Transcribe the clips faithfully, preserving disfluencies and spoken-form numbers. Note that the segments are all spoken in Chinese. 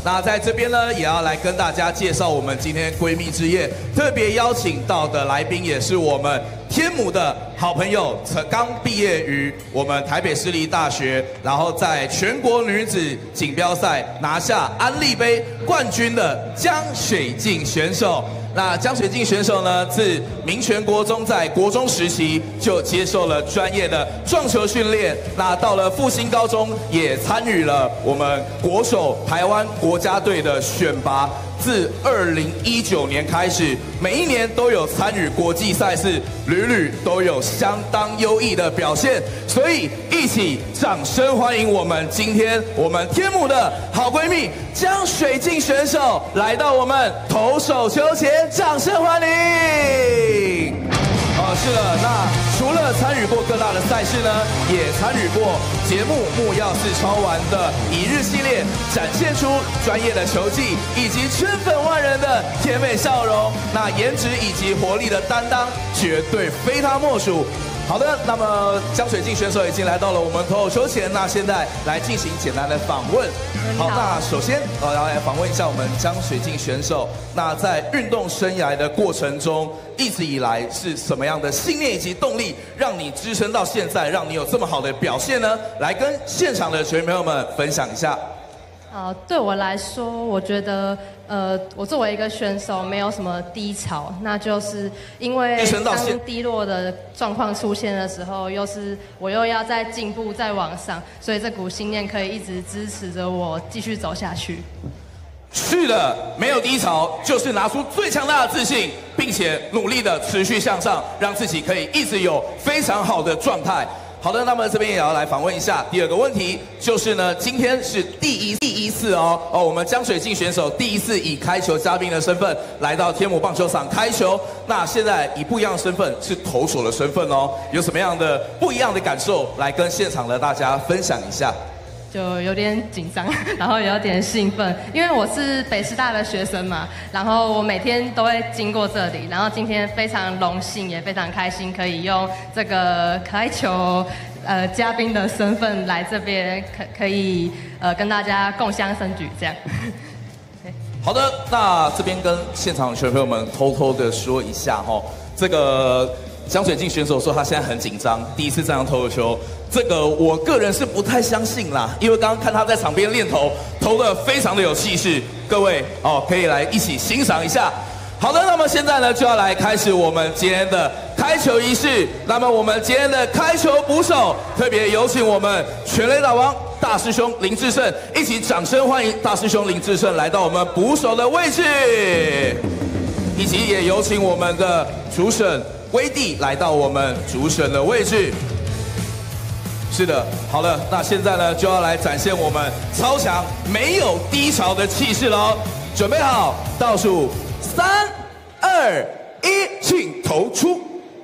那在这边呢，也要来跟大家介绍我们今天闺蜜之夜特别邀请到的来宾，也是我们天母的好朋友，刚毕业于我们台北市立大学，然后在全国女子锦标赛拿下安利杯冠军的江水静选手。那江水静选手呢，自民权国中在国中时期就接受了专业的撞球训练，那到了复兴高中也参与了我们国手台湾国家队的选拔。自二零一九年开始，每一年都有参与国际赛事，屡屡都有相当优异的表现。所以，一起掌声欢迎我们今天我们天母的好闺蜜江水静选手来到我们投手球前，掌声欢迎。哦，是的，那除了参与过各大的赛事呢，也参与过节目《木曜四超玩》的一日系列，展现出专业的球技以及圈粉万人的甜美笑容。那颜值以及活力的担当，绝对非他莫属。好的，那么江水静选手已经来到了我们投手球前，那现在来进行简单的访问。好，那首先我要来访问一下我们江水静选手。那在运动生涯的过程中，一直以来是什么样的信念以及动力，让你支撑到现在，让你有这么好的表现呢？来跟现场的球迷朋友们分享一下。 呃，对我来说，我觉得，呃，我作为一个选手，没有什么低潮，那就是因为当低落的状况出现的时候，又是我又要再进步、再往上，所以这股信念可以一直支持着我继续走下去。 是的，没有低潮，就是拿出最强大的自信，并且努力的持续向上，让自己可以一直有非常好的状态。好的，那么这边也要来访问一下第二个问题，就是呢，今天是第一第一次哦哦，我们江水静选手第一次以开球嘉宾的身份来到天母棒球场开球。那现在以不一样的身份是投手的身份哦，有什么样的不一样的感受，来跟现场的大家分享一下？ 就有点紧张，然后有点兴奋，因为我是北师大的学生嘛，然后我每天都会经过这里，然后今天非常荣幸，也非常开心，可以用这个开球呃嘉宾的身份来这边，可可以呃跟大家共襄盛举这样。 好的，那这边跟现场的球朋友们偷偷的说一下哈，这个江水静选手说他现在很紧张，第一次这样投球。这个我个人是不太相信啦，因为刚刚看他在场边练投，投的非常的有气势。各位哦，可以来一起欣赏一下。好的，那么现在呢就要来开始我们今天的开球仪式。那么我们今天的开球捕手，特别有请我们全垒打王大师兄林志胜，一起掌声欢迎大师兄林志胜来到我们捕手的位置，以及也有请我们的主审威弟来到我们主审的位置。是的，好了，那现在呢就要来展现我们超强没有低潮的气势喽！准备好，倒数三、二、一，请投出。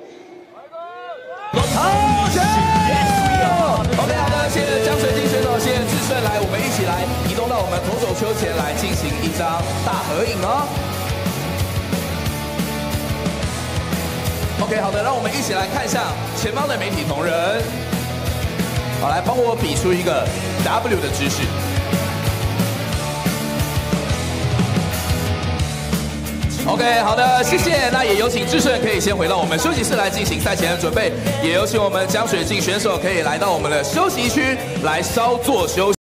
好球 ！OK， 好的，谢谢江水静选手，谢谢志胜，来，我们一起来移动到我们投手丘前来进行一张大合影哦。OK， 好的，让我们一起来看向前方的媒体同仁。好，来帮我比出一个 W 的姿势。OK， 好的，谢谢。那也有请志胜可以先回到我们休息室来进行赛前的准备，也有请我们江水静选手可以来到我们的休息区来稍作休息。